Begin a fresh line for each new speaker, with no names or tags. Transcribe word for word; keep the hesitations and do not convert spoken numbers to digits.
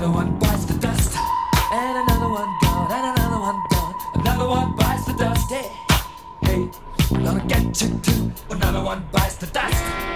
Another one bites the dust. And another one gone, and another one gone. Another one bites the dust. Hey, hey, we're gonna get you too. Another one bites the dust.